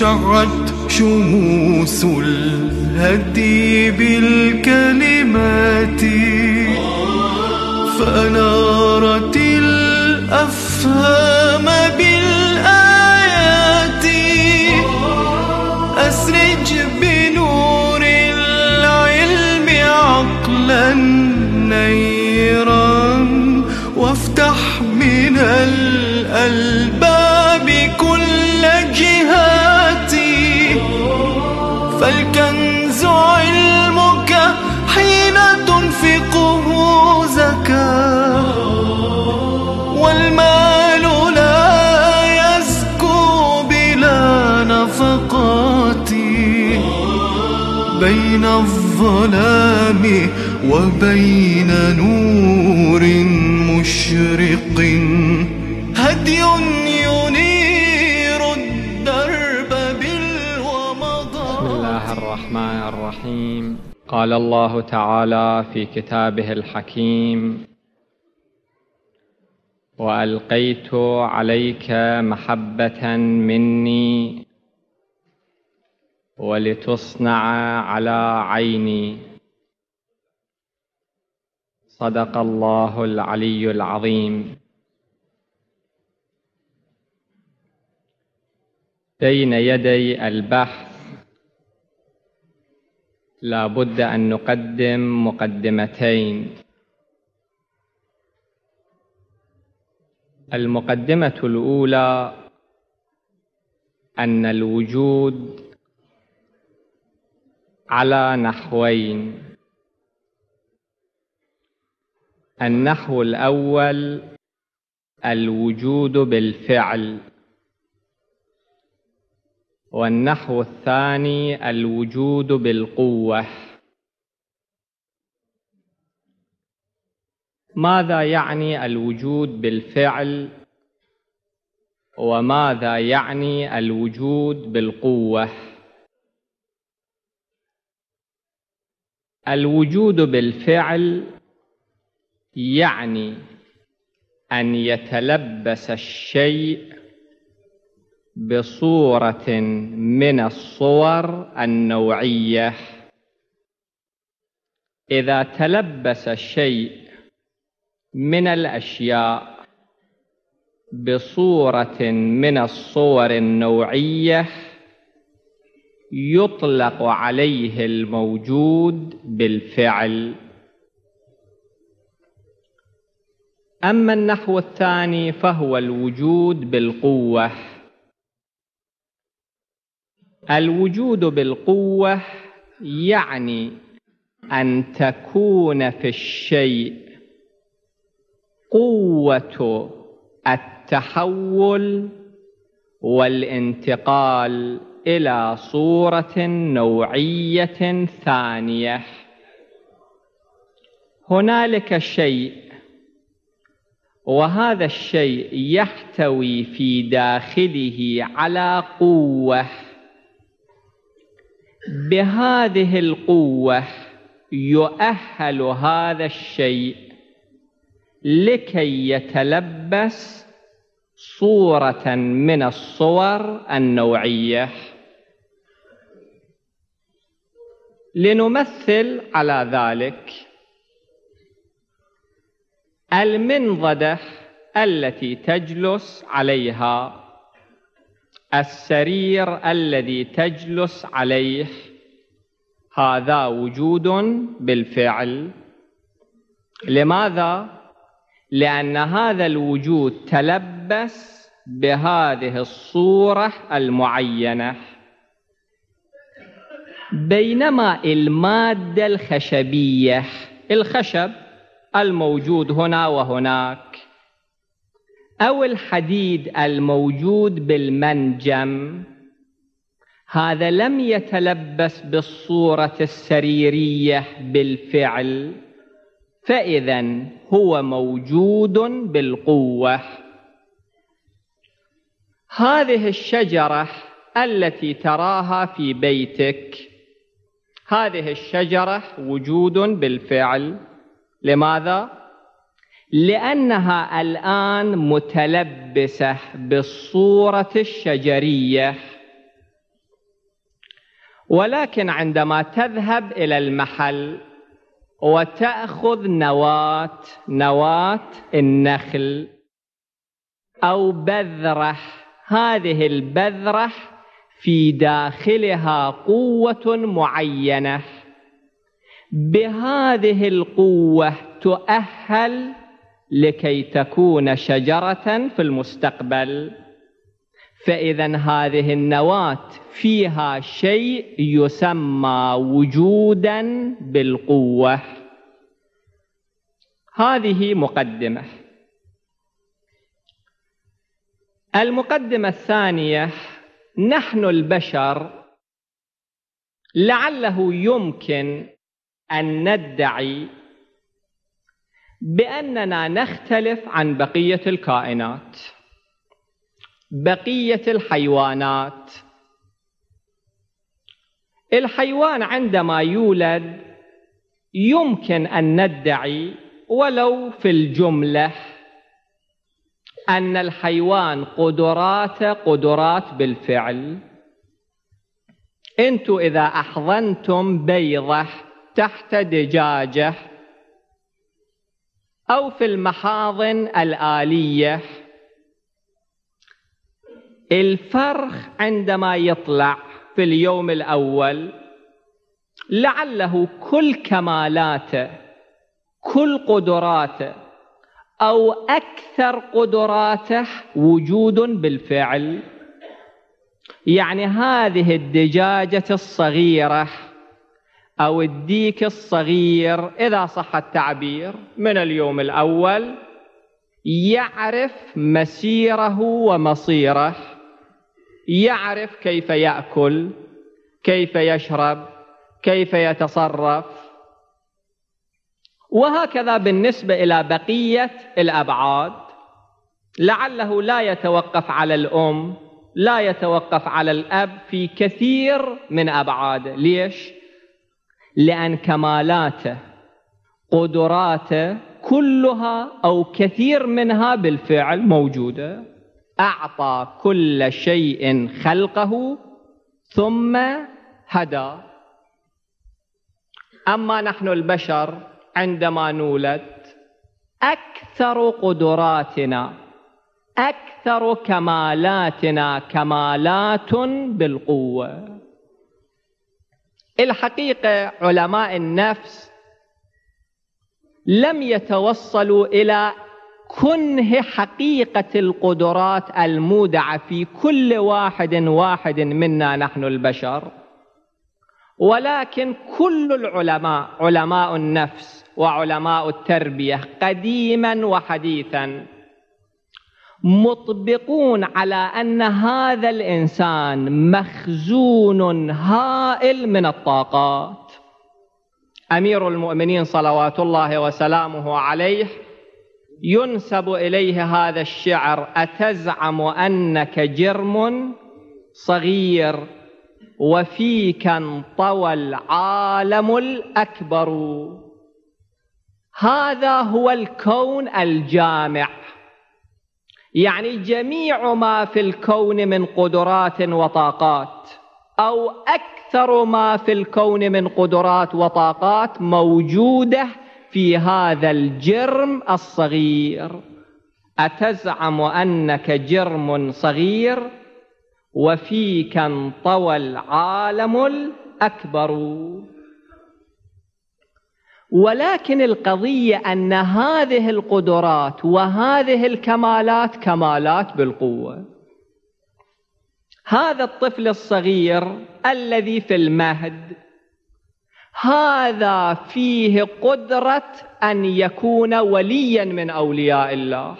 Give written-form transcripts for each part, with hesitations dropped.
شعت شموس الهدي بالكلمات، فأنارت الأفهام بالآيات. أسرج بنور العلم عقلا نيرا، وافتح من الألباب كل جهاتي. فالكنز علمك حين تنفقه زكاة، والمال لا يزكو بلا نفقات. بين الظلام وبين نور مشرق هدي ينير الدرب بالومضات. بسم الله الرحمن الرحيم. قال الله تعالى في كتابه الحكيم: وألقيت عليك محبة مني ولتصنع على عيني. صدق الله العلي العظيم. بين يدي البحث لا بد أن نقدم مقدمتين. المقدمة الأولى أن الوجود على نحوين. النحو الأول الوجود بالفعل، والنحو الثاني الوجود بالقوة. ماذا يعني الوجود بالفعل؟ وماذا يعني الوجود بالقوة؟ الوجود بالفعل يعني أن يتلبس الشيء بصورة من الصور النوعية. إذا تلبس الشيء من الأشياء بصورة من الصور النوعية يطلق عليه الموجود بالفعل. أما النحو الثاني فهو الوجود بالقوة. الوجود بالقوة يعني أن تكون في الشيء قوة التحول والانتقال إلى صورة نوعية ثانية. هنالك شيء، وهذا الشيء يحتوي في داخله على قوة. بهذه القوة يؤهل هذا الشيء لكي يتلبس صورة من الصور النوعية. لنمثل على ذلك. المنضدة التي تجلس عليها، السرير الذي تجلس عليه، هذا وجود بالفعل. لماذا؟ لأن هذا الوجود تلبس بهذه الصورة المعينة. بينما المادة الخشبية، الخشب الموجود هنا وهناك، أو الحديد الموجود بالمنجم، هذا لم يتلبس بالصورة السريرية بالفعل، فإذا هو موجود بالقوة. هذه الشجرة التي تراها في بيتك، هذه الشجرة وجود بالفعل. لماذا؟ لأنها الآن متلبسة بالصورة الشجرية. ولكن عندما تذهب إلى المحل وتأخذ نواة النخل أو بذرة، هذه البذرة في داخلها قوة معينة، بهذه القوة تؤهل لكي تكون شجرة في المستقبل. فإذا هذه النواة فيها شيء يسمى وجودا بالقوة. هذه مقدمة. المقدمة الثانية: نحن البشر لعله يمكن أن ندعي بأننا نختلف عن بقية الكائنات، بقية الحيوانات. الحيوان عندما يولد يمكن أن ندعي ولو في الجملة أن الحيوان قدرات بالفعل. أنتم إذا أحضنتم بيضة تحت دجاجة أو في المحاضن الآلية، الفرخ عندما يطلع في اليوم الأول لعله كل كمالاته، كل قدراته أو أكثر قدراته وجود بالفعل. يعني هذه الدجاجة الصغيرة أو الديك الصغير إذا صح التعبير من اليوم الأول يعرف مسيره ومصيره، يعرف كيف يأكل، كيف يشرب، كيف يتصرف. وهكذا بالنسبة إلى بقية الأبعاد، لعله لا يتوقف على الأم، لا يتوقف على الأب في كثير من أبعاده. ليش؟ لأن كمالاته، قدراته كلها أو كثير منها بالفعل موجودة. أعطى كل شيء خلقه ثم هدى. أما نحن البشر عندما نولد أكثر قدراتنا، أكثر كمالاتنا كمالات بالقوة. الحقيقة علماء النفس لم يتوصلوا إلى كنه حقيقة القدرات المودعة في كل واحد منا نحن البشر، ولكن كل العلماء، علماء النفس وعلماء التربية قديما وحديثا، مطبقون على أن هذا الإنسان مخزون هائل من الطاقات. أمير المؤمنين صلوات الله وسلامه عليه ينسب إليه هذا الشعر: أتزعم أنك جرم صغير وفيك انطوى العالم الأكبر. هذا هو الكون الجامع، يعني جميع ما في الكون من قدرات وطاقات، أو أكثر ما في الكون من قدرات وطاقات موجودة في هذا الجرم الصغير. أتزعم أنك جرم صغير وفيك انطوى العالم الأكبر. ولكن القضية أن هذه القدرات وهذه الكمالات كمالات بالقوة. هذا الطفل الصغير الذي في المهد، هذا فيه قدرة أن يكون وليا من أولياء الله،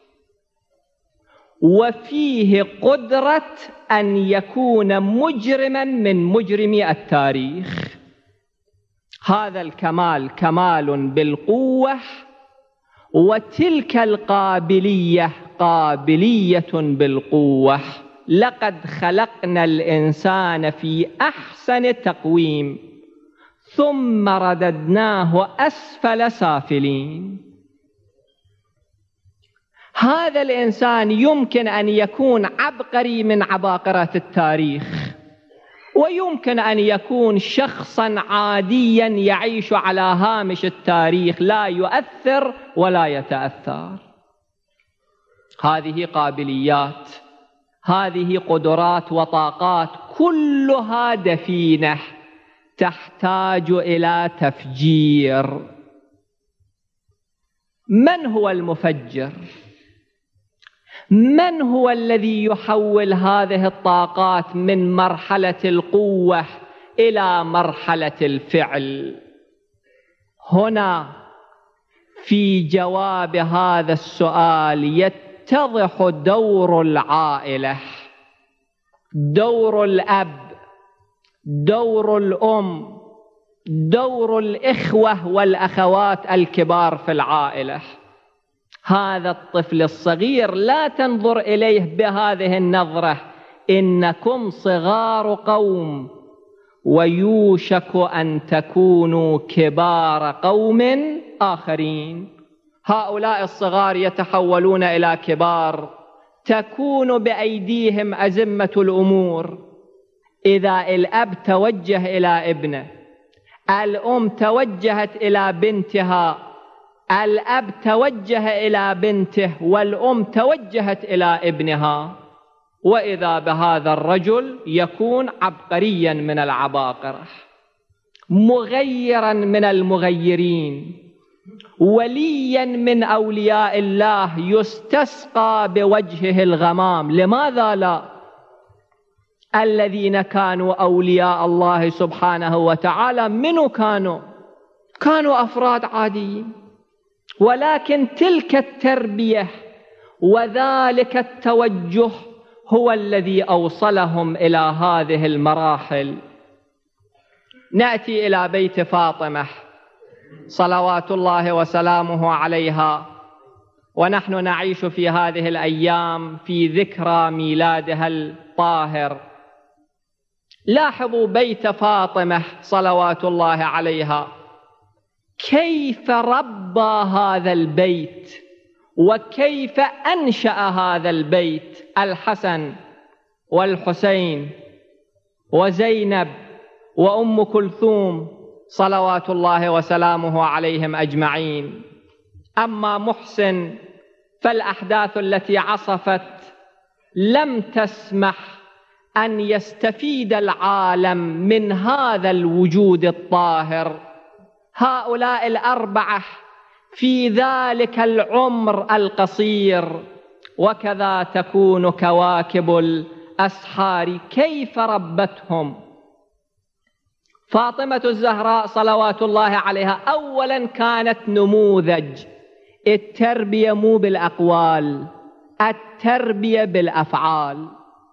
وفيه قدرة أن يكون مجرما من مجرمي التاريخ. هذا الكمال كمال بالقوة، وتلك القابلية قابلية بالقوة. لقد خلقنا الإنسان في أحسن تقويم ثم رددناه أسفل سافلين. هذا الإنسان يمكن أن يكون عبقري من عباقرة التاريخ، ويمكن أن يكون شخصا عاديا يعيش على هامش التاريخ، لا يؤثر ولا يتأثر. هذه قابليات، هذه قدرات وطاقات كلها دفينة تحتاج إلى تفجير. من هو المفجر؟ من هو الذي يحول هذه الطاقات من مرحلة القوة إلى مرحلة الفعل؟ هنا في جواب هذا السؤال يتضح دور العائلة، دور الأب، دور الأم، دور الإخوة والأخوات الكبار في العائلة. هذا الطفل الصغير لا تنظر إليه بهذه النظرة، إنكم صغار قوم ويوشك أن تكونوا كبار قوم آخرين. هؤلاء الصغار يتحولون إلى كبار، تكون بأيديهم أزمة الأمور. إذا الأب توجه إلى ابنه، الأم توجهت إلى بنتها، الأب توجه إلى بنته، والأم توجهت إلى ابنها، وإذا بهذا الرجل يكون عبقريا من العباقرة، مغيرا من المغيرين، وليا من أولياء الله، يستسقى بوجهه الغمام. لماذا لا؟ الذين كانوا أولياء الله سبحانه وتعالى منو كانوا أفراد عاديين، ولكن تلك التربية وذلك التوجه هو الذي أوصلهم إلى هذه المراحل. نأتي إلى بيت فاطمة صلوات الله وسلامه عليها، ونحن نعيش في هذه الأيام في ذكرى ميلادها الطاهر. لاحظوا بيت فاطمة صلوات الله عليها، كيف ربى هذا البيت وكيف أنشأ هذا البيت. الحسن والحسين وزينب وأم كلثوم صلوات الله وسلامه عليهم أجمعين. أما محسن فالأحداث التي عصفت لم تسمح أن يستفيد العالم من هذا الوجود الطاهر. هؤلاء الأربعة في ذلك العمر القصير، وكذا تكون كواكب الأسحار، كيف ربتهم فاطمة الزهراء صلوات الله عليها؟ أولا كانت نموذج. التربية مو بالأقوال، التربية بالأفعال.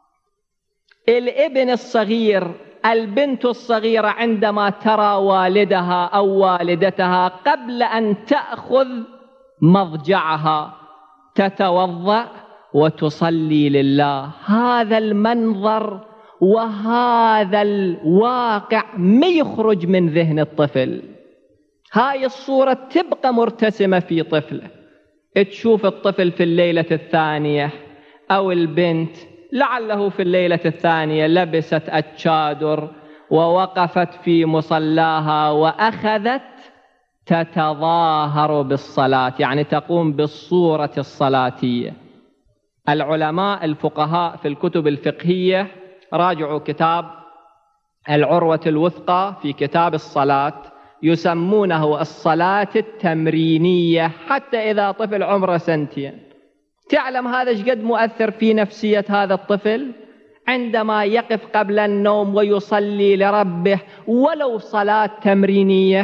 الابن الصغير، البنت الصغيرة عندما ترى والدها أو والدتها قبل أن تأخذ مضجعها تتوضأ وتصلي لله، هذا المنظر وهذا الواقع ما يخرج من ذهن الطفل. هاي الصورة تبقى مرتسمة في طفله. تشوف الطفل في الليلة الثانية أو البنت لعله في الليلة الثانية لبست الشادر ووقفت في مصلاها وأخذت تتظاهر بالصلاة، يعني تقوم بالصورة الصلاتية. العلماء الفقهاء في الكتب الفقهية راجعوا كتاب العروة الوثقى في كتاب الصلاة، يسمونه الصلاة التمرينية، حتى إذا طفل عمره سنتين. تعلم هذا شقد مؤثر في نفسية هذا الطفل عندما يقف قبل النوم ويصلي لربه ولو صلاة تمرينية.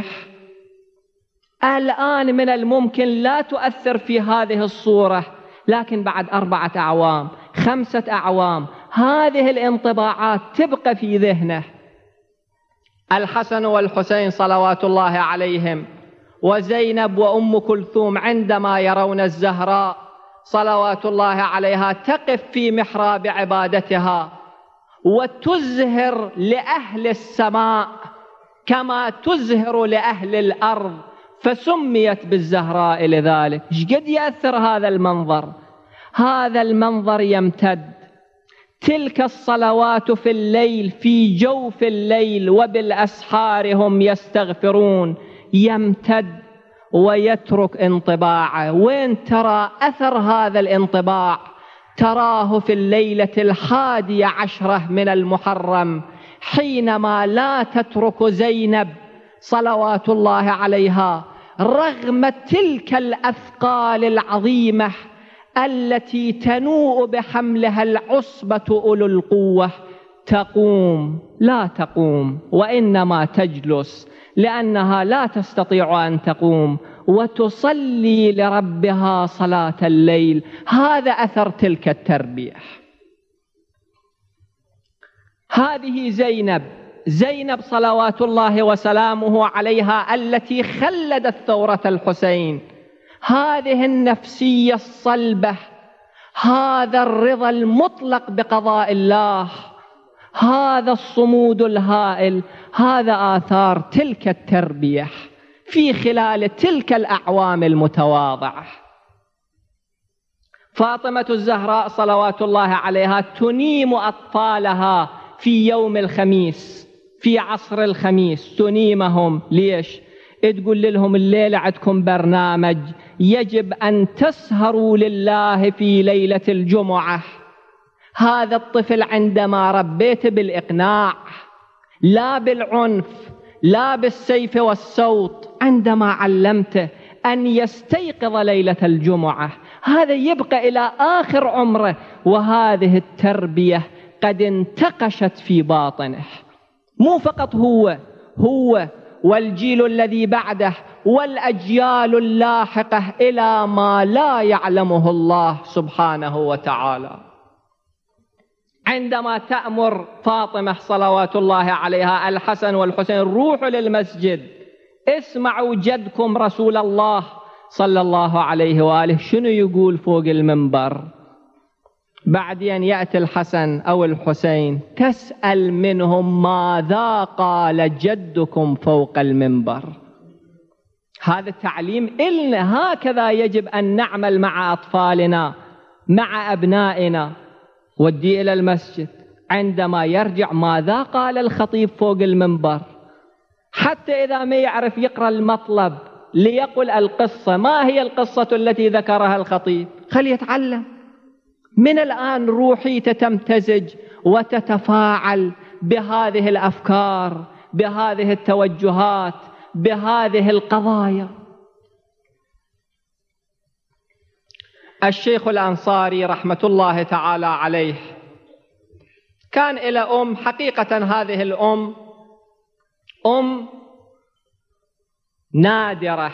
الآن من الممكن لا تؤثر في هذه الصورة، لكن بعد 4 أعوام 5 أعوام هذه الانطباعات تبقى في ذهنه. الحسن والحسين صلوات الله عليهم وزينب وأم كلثوم عندما يرون الزهراء صلوات الله عليها تقف في محراب عبادتها وتزهر لأهل السماء كما تزهر لأهل الأرض، فسميت بالزهراء لذلك. ايش قد يأثر هذا المنظر؟ هذا المنظر يمتد. تلك الصلوات في الليل، في جوف الليل وبالأسحار هم يستغفرون، يمتد ويترك انطباعه. وين ترى أثر هذا الانطباع؟ تراه في الليلة 11 من المحرم، حينما لا تترك زينب صلوات الله عليها رغم تلك الأثقال العظيمة التي تنوء بحملها العصبة أولو القوة، تقوم، لا تقوم وإنما تجلس، لأنها لا تستطيع أن تقوم، وتصلي لربها صلاة الليل. هذا أثر تلك التربية. هذه زينب صلوات الله وسلامه عليها التي خلدت ثورة الحسين، هذه النفسية الصلبة، هذا الرضا المطلق بقضاء الله، هذا الصمود الهائل، هذا آثار تلك التربية في خلال تلك الأعوام المتواضعة. فاطمة الزهراء صلوات الله عليها تنيم أطفالها في يوم الخميس، في عصر الخميس تنيمهم. ليش؟ تقول لهم الليلة عندكم برنامج، يجب أن تسهروا لله في ليلة الجمعة. هذا الطفل عندما ربيت بالإقناع، لا بالعنف، لا بالسيف والصوت، عندما علمته أن يستيقظ ليلة الجمعة، هذا يبقى إلى آخر عمره، وهذه التربية قد انتقشت في باطنه. مو فقط هو والجيل الذي بعده والأجيال اللاحقة إلى ما لا يعلمه الله سبحانه وتعالى. عندما تأمر فاطمة صلوات الله عليها الحسن والحسين روحوا للمسجد، اسمعوا جدكم رسول الله صلى الله عليه وآله شنو يقول فوق المنبر. بعدين يأتي الحسن أو الحسين، تسأل منهم ماذا قال جدكم فوق المنبر. هذا التعليم إلنا، هكذا يجب أن نعمل مع أطفالنا، مع أبنائنا. ودي إلى المسجد، عندما يرجع ماذا قال الخطيب فوق المنبر، حتى إذا ما يعرف يقرأ المطلب ليقل القصة، ما هي القصة التي ذكرها الخطيب، خليه يتعلم. من الآن روحي تتمتزج وتتفاعل بهذه الأفكار، بهذه التوجهات، بهذه القضايا. الشيخ الأنصاري رحمة الله تعالى عليه كان إلى حقيقة هذه الأم نادرة.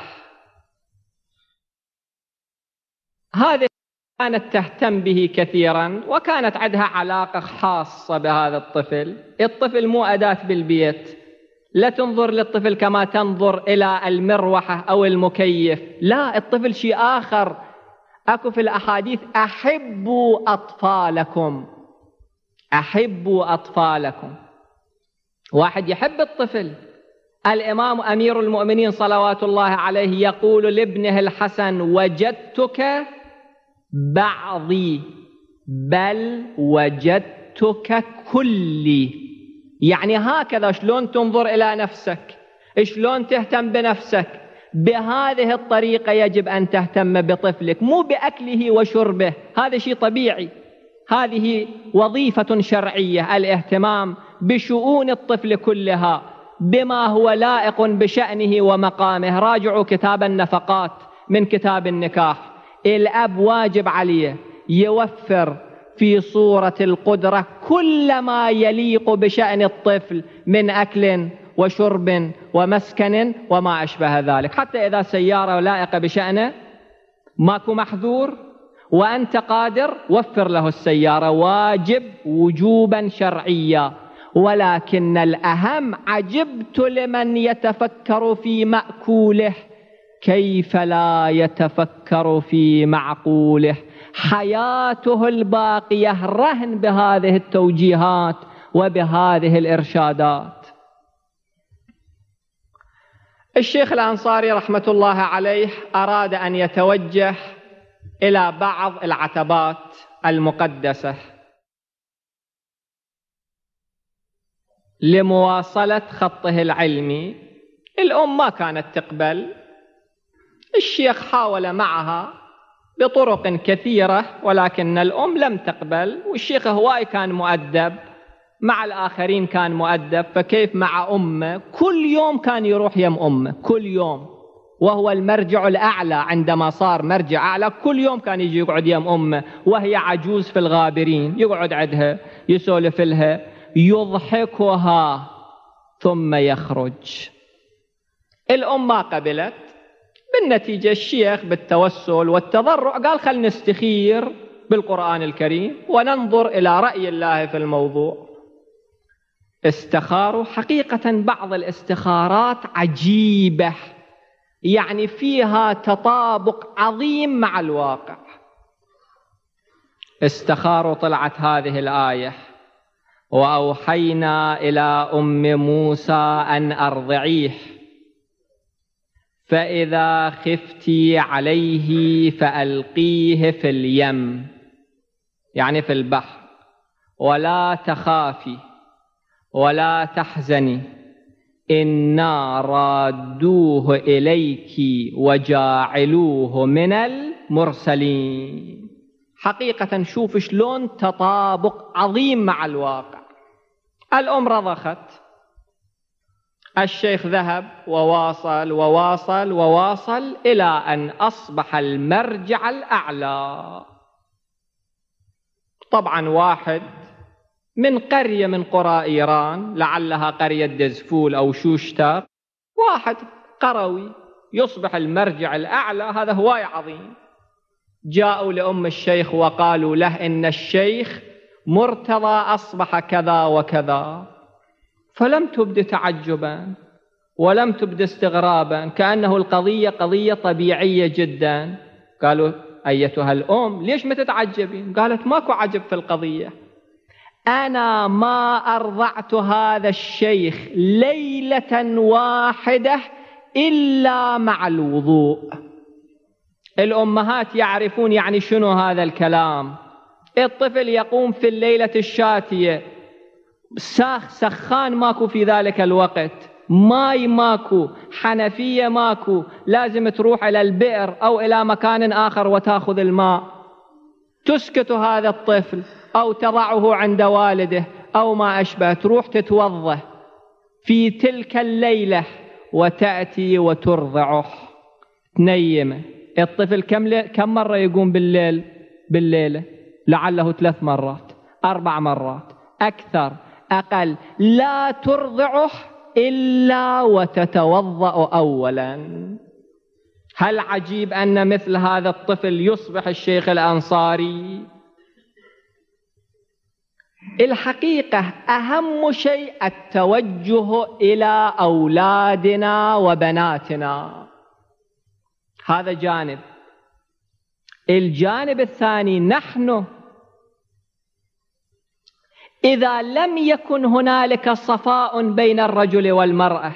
هذه كانت تهتم به كثيرا، وكانت عندها علاقة خاصة بهذا الطفل. الطفل مو أداة بالبيت، لا تنظر للطفل كما تنظر إلى المروحة أو المكيف، لا، الطفل شيء آخر. أكو في الأحاديث أحبوا أطفالكم، أحبوا أطفالكم. واحد يحب الطفل. الإمام أمير المؤمنين صلوات الله عليه يقول لابنه الحسن: وجدتك بعضي بل وجدتك كلي. يعني هكذا شلون تنظر إلى نفسك، شلون تهتم بنفسك، بهذه الطريقة يجب أن تهتم بطفلك، مو بأكله وشربه، هذا شيء طبيعي، هذه وظيفة شرعية، الاهتمام بشؤون الطفل كلها بما هو لائق بشأنه ومقامه. راجعوا كتاب النفقات من كتاب النكاح. الأب واجب عليه يوفر في صورة القدرة كل ما يليق بشأن الطفل من أكل وشرب ومسكن وما أشبه ذلك. حتى إذا سيارة لائقة بشأنه ماكو محذور وأنت قادر، وفر له السيارة، واجب وجوبا شرعيا. ولكن الأهم: عجبت لمن يتفكر في مأكوله كيف لا يتفكر في معقوله. حياته الباقية رهن بهذه التوجيهات وبهذه الإرشادات. الشيخ الأنصاري رحمة الله عليه أراد أن يتوجه إلى بعض العتبات المقدسة لمواصلة خطه العلمي. الأم ما كانت تقبل، الشيخ حاول معها بطرق كثيرة ولكن الأم لم تقبل، والشيخ هواي كان مؤدب مع الآخرين، كان مؤدب، فكيف مع أمه؟ كل يوم كان يروح يم أمه، كل يوم، وهو المرجع الأعلى. عندما صار مرجع أعلى كل يوم كان يجي يقعد يم أمه وهي عجوز في الغابرين، يقعد عندها يسولف لها يضحكها ثم يخرج. الأم ما قبلت، بالنتيجة الشيخ بالتوسل والتضرع قال خل نستخير بالقرآن الكريم وننظر إلى رأي الله في الموضوع. استخاروا، حقيقة بعض الاستخارات عجيبة، يعني فيها تطابق عظيم مع الواقع. استخاروا، طلعت هذه الآية: وأوحينا إلى أم موسى أن أرضعيه فإذا خفتي عليه فألقيه في اليم، يعني في البحر، ولا تخافي ولا تحزني إنا رادوه إليك وجاعلوه من المرسلين. حقيقة شوف شلون تطابق عظيم مع الواقع. الأم رضخت، الشيخ ذهب وواصل وواصل وواصل إلى أن أصبح المرجع الأعلى. طبعا واحد من قرية من قرى إيران، لعلها قرية دزفول أو شوشتر، واحد قروي يصبح المرجع الأعلى، هذا هواي عظيم. جاءوا لأم الشيخ وقالوا له إن الشيخ مرتضى أصبح كذا وكذا، فلم تبد تعجبا ولم تبد استغرابا، كأنه القضية قضية طبيعية جدا. قالوا أيتها الأم ليش ما تتعجبين؟ قالت ماكو عجب في القضية، أنا ما أرضعت هذا الشيخ ليلة واحدة إلا مع الوضوء. الأمهات يعرفون يعني شنو هذا الكلام. الطفل يقوم في الليلة الشاتية، سخان ماكو في ذلك الوقت، ماي ماكو، حنفية ماكو، لازم تروح إلى البئر أو إلى مكان آخر وتأخذ الماء. تسكت هذا الطفل أو تضعه عند والده أو ما أشبه، تروح تتوضأ في تلك الليلة وتأتي وترضعه، تنيمه. الطفل كم مرة يقوم بالليلة؟ لعله 3 مرات 4 مرات، أكثر أقل. لا ترضعه إلا وتتوضأ أولا. هل عجيب أن مثل هذا الطفل يصبح الشيخ الأنصاري؟ الحقيقة أهم شيء التوجه إلى أولادنا وبناتنا، هذا جانب. الجانب الثاني، نحن إذا لم يكن هنالك صفاء بين الرجل والمرأة،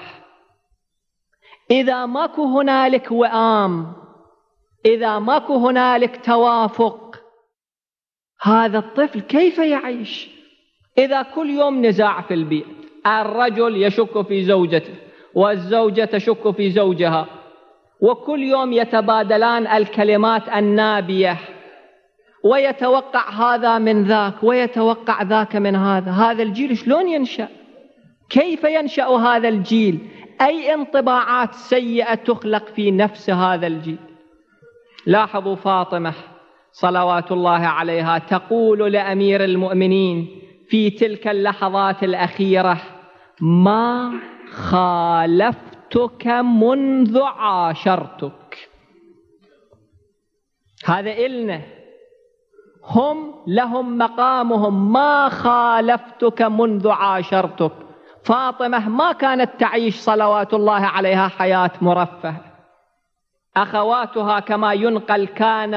إذا ماكو هنالك وئام، إذا ماكو هنالك توافق، هذا الطفل كيف يعيش؟ إذا كل يوم نزاع في البيت، الرجل يشك في زوجته والزوجة تشك في زوجها، وكل يوم يتبادلان الكلمات النابية، ويتوقع هذا من ذاك ويتوقع ذاك من هذا. هذا الجيل شلون ينشأ؟ كيف ينشأ هذا الجيل؟ أي انطباعات سيئة تخلق في نفس هذا الجيل؟ لاحظوا فاطمة صلوات الله عليها تقول لأمير المؤمنين في تلك اللحظات الأخيرة: ما خالفتك منذ عاشرتك. هذا إلنا، هم لهم مقامهم، ما خالفتك منذ عاشرتك. فاطمة ما كانت تعيش صلوات الله عليها حياة مرفهة، أخواتها كما ينقل كان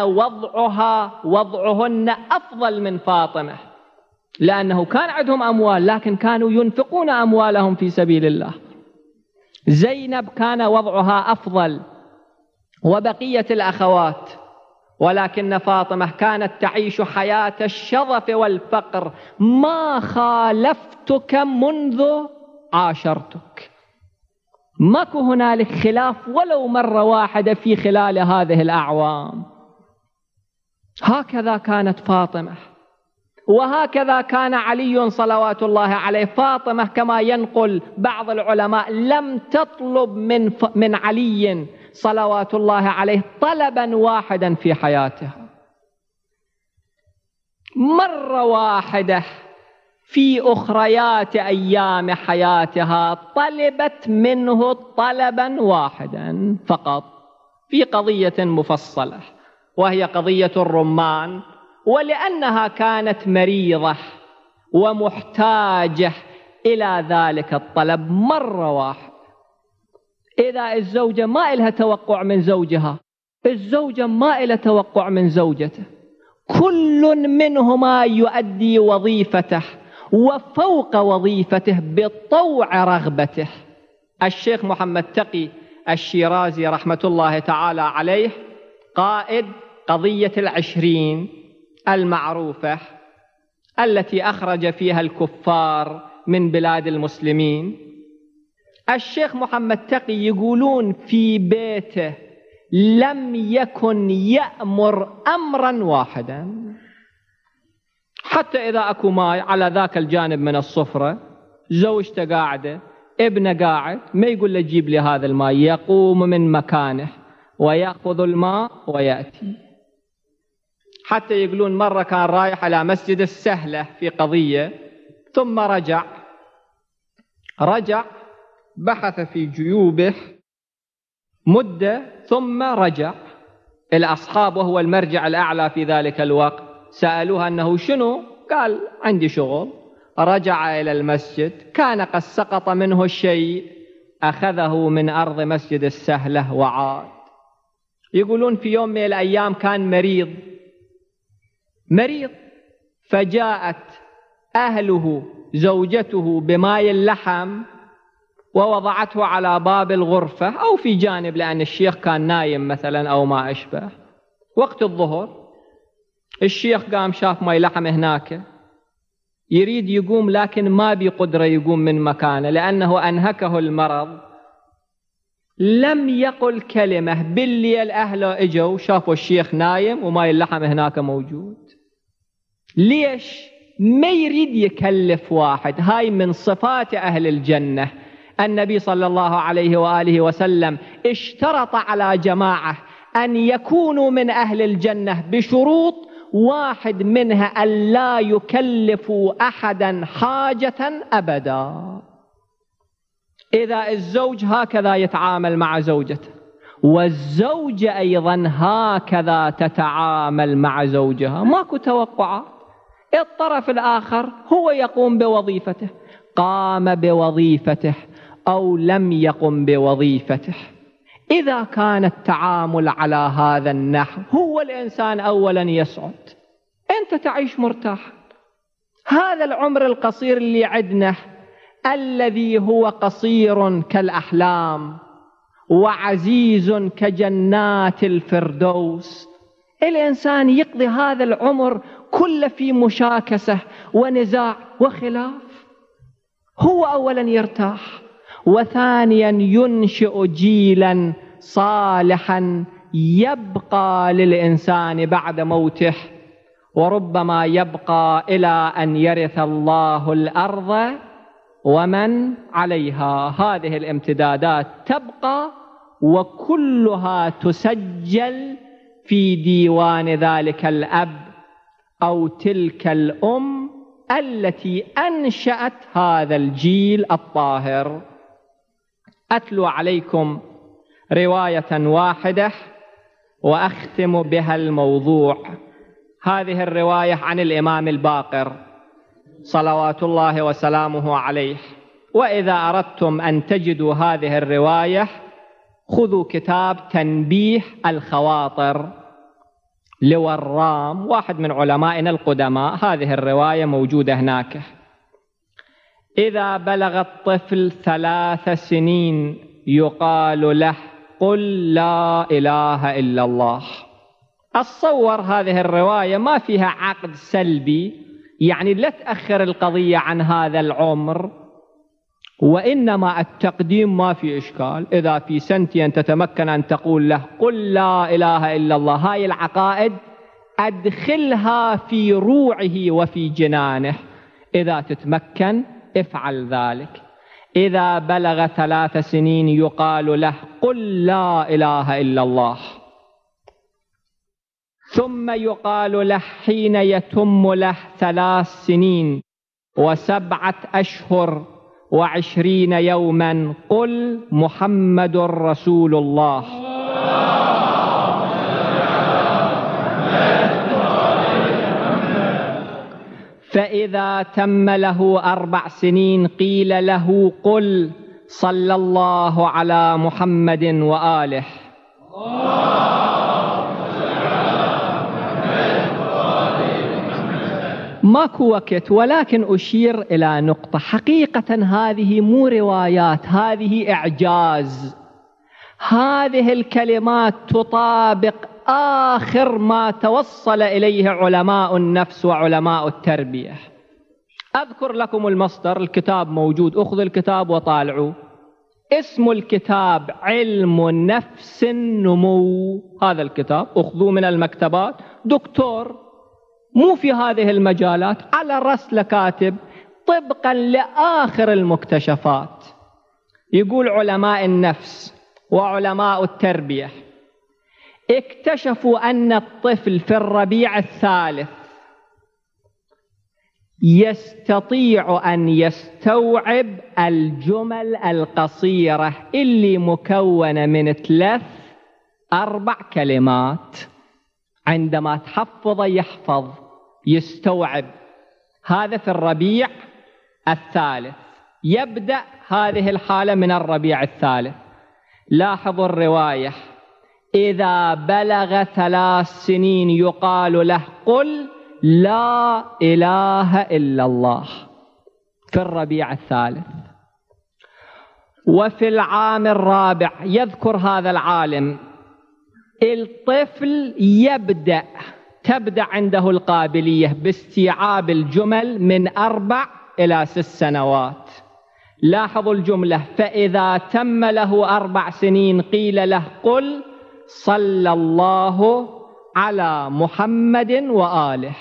وضعهن أفضل من فاطمة، لأنه كان عندهم أموال لكن كانوا ينفقون أموالهم في سبيل الله. زينب كان وضعها أفضل وبقية الأخوات، ولكن فاطمة كانت تعيش حياة الشظف والفقر. ما خالفتك منذ عاشرتك. ماكو هنالك خلاف ولو مرة واحدة في خلال هذه الأعوام. هكذا كانت فاطمة، وهكذا كان علي صلوات الله عليه. فاطمة كما ينقل بعض العلماء لم تطلب من علي صلوات الله عليه طلبا واحدا في حياتها. مرة واحدة في أخريات أيام حياتها طلبت منه طلبا واحدا فقط في قضية مفصلة، وهي قضية الرمان، ولأنها كانت مريضة ومحتاجة إلى ذلك الطلب مرة واحدة. إذا الزوجة ما إلها توقع من زوجها، الزوجة ما إلها توقع من زوجته، كل منهما يؤدي وظيفته وفوق وظيفته بطوع رغبته. الشيخ محمد تقي الشيرازي رحمة الله تعالى عليه قائد قضية العشرين المعروفة التي أخرج فيها الكفار من بلاد المسلمين، الشيخ محمد تقي يقولون في بيته لم يكن يأمر أمرا واحدا، حتى إذا أكو ماء على ذاك الجانب من الصفرة، زوجته قاعدة، ابنه قاعد، ما يقول له جيب لي هذا الماء، يقوم من مكانه ويأخذ الماء ويأتي. حتى يقولون مرة كان رايح على مسجد السهلة في قضية، ثم رجع بحث في جيوبه مدة ثم رجع. الأصحاب وهو المرجع الأعلى في ذلك الوقت سألوها أنه شنو؟ قال عندي شغل. رجع إلى المسجد، كان قد سقط منه الشيء، أخذه من أرض مسجد السهلة وعاد. يقولون في يوم من الأيام كان مريض، فجاءت أهله زوجته بماء اللحم ووضعته على باب الغرفة أو في جانب، لأن الشيخ كان نايم مثلا أو ما أشبه. وقت الظهر الشيخ قام شاف ماء لحم هناك، يريد يقوم لكن ما بقدرة يقوم من مكانه لأنه أنهكه المرض. لم يقل كلمة. بالليل أهله إجوا شافوا الشيخ نايم وماء اللحم هناك موجود. ليش؟ ما يريد يكلف واحد. هاي من صفات أهل الجنة. النبي صلى الله عليه وآله وسلم اشترط على جماعة أن يكونوا من أهل الجنة بشروط، واحد منها أن لا يكلفوا أحدا حاجة أبدا. إذا الزوج هكذا يتعامل مع زوجته، والزوجة أيضا هكذا تتعامل مع زوجها، ماكو توقعات. الطرف الآخر هو يقوم بوظيفته، قام بوظيفته أو لم يقم بوظيفته. إذا كان التعامل على هذا النحو، هو الإنسان أولا يسعد، أنت تعيش مرتاح. هذا العمر القصير اللي عدنا، الذي هو قصير كالأحلام وعزيز كجنات الفردوس، الإنسان يقضي هذا العمر كله في مشاكسة ونزاع وخلاف. هو أولا يرتاح، وثانيا ينشئ جيلا صالحا يبقى للإنسان بعد موته، وربما يبقى إلى أن يرث الله الأرض ومن عليها. هذه الامتدادات تبقى وكلها تسجل في ديوان ذلك الأب أو تلك الأم التي أنشأت هذا الجيل الطاهر. أتلو عليكم رواية واحدة وأختم بها الموضوع. هذه الرواية عن الإمام الباقر صلوات الله وسلامه عليه. وإذا أردتم أن تجدوا هذه الرواية، خذوا كتاب تنبيه الخواطر لورام، واحد من علمائنا القدماء. هذه الرواية موجودة هناك. إذا بلغ الطفل 3 سنين يقال له قل لا إله إلا الله. أتصور هذه الرواية ما فيها عقد سلبي، يعني لا تأخر القضية عن هذا العمر. وإنما التقديم ما في إشكال. إذا في سنتين تتمكن أن تقول له قل لا إله إلا الله، هاي العقائد أدخلها في روعه وفي جنانه. إذا تتمكن افعل ذلك. إذا بلغ 3 سنين يقال له قل لا إله إلا الله، ثم يقال له حين يتم له 3 سنين و7 أشهر و20 يوما قل محمد رسول الله. فإذا تم له 4 سنين قيل له قل صلى الله على محمد وآله. ماكو وقت، ولكن أشير إلى نقطة. حقيقة هذه مو روايات، هذه إعجاز. هذه الكلمات تطابق آخر ما توصل إليه علماء النفس وعلماء التربية. أذكر لكم المصدر، الكتاب موجود، أخذ الكتاب وطالعوا. اسم الكتاب علم نفس النمو. هذا الكتاب أخذوه من المكتبات، دكتور مو في هذه المجالات على رسل كاتب طبقا لآخر المكتشفات. يقول علماء النفس وعلماء التربية اكتشفوا أن الطفل في الربيع الثالث يستطيع أن يستوعب الجمل القصيرة اللي مكونة من 3-4 كلمات. عندما تحفظ يحفظ يستوعب. هذا في الربيع الثالث، يبدأ هذه الحالة من الربيع الثالث. لاحظوا الرواية، إذا بلغ 3 سنين يقال له قل لا إله إلا الله في الربيع الثالث. وفي العام الرابع يذكر هذا العالم الطفل تبدأ عنده القابلية باستيعاب الجمل من 4 إلى 6 سنوات. لاحظوا الجملة، فإذا تم له 4 سنين قيل له قل صلى الله على محمد وآله.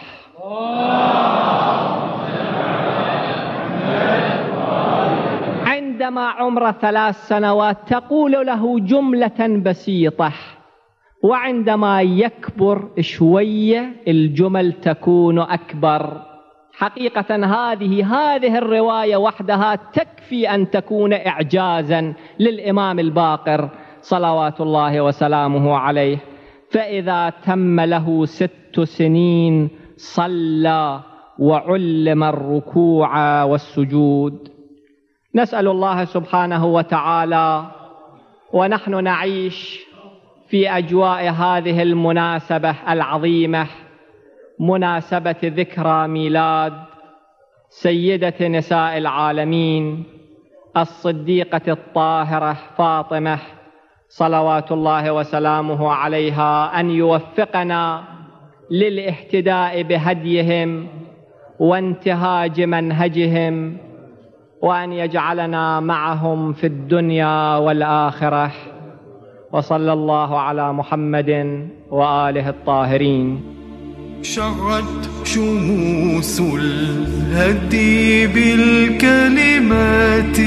عندما عمره 3 سنوات تقول له جملة بسيطة، وعندما يكبر شوية الجمل تكون أكبر. حقيقة هذه الرواية وحدها تكفي أن تكون إعجازا للإمام الباقر صلوات الله وسلامه عليه. فإذا تم له 6 سنين صلى وعلم الركوع والسجود. نسأل الله سبحانه وتعالى ونحن نعيش في أجواء هذه المناسبة العظيمة، مناسبة ذكرى ميلاد سيدة نساء العالمين الصديقة الطاهرة فاطمة صلوات الله وسلامه عليها، أن يوفقنا للاهتداء بهديهم وانتهاج منهجهم، وأن يجعلنا معهم في الدنيا والآخرة. وصلى الله على محمد وآله الطاهرين. شعت شموس الهدي بالكلمات،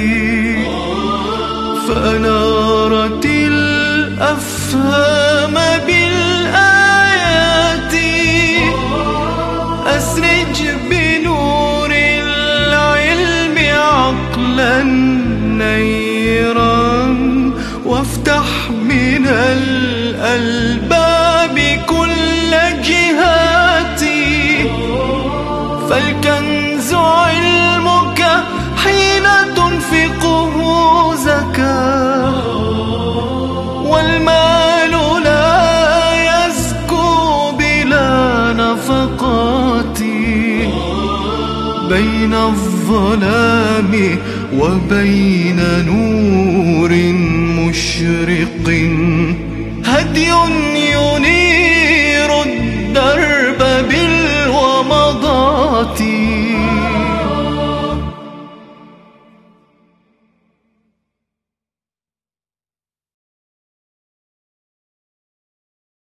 فأنارت الأفهام بالآيات. أسرج بنور العلم عقلا نيرا، وافتح من الألباب كل جهاتي. فالكنز علمك حين تنفقه زكاة، والمال لا يزكو بلا نفقات. بين الظلام وبين نور مشرق هدي ينير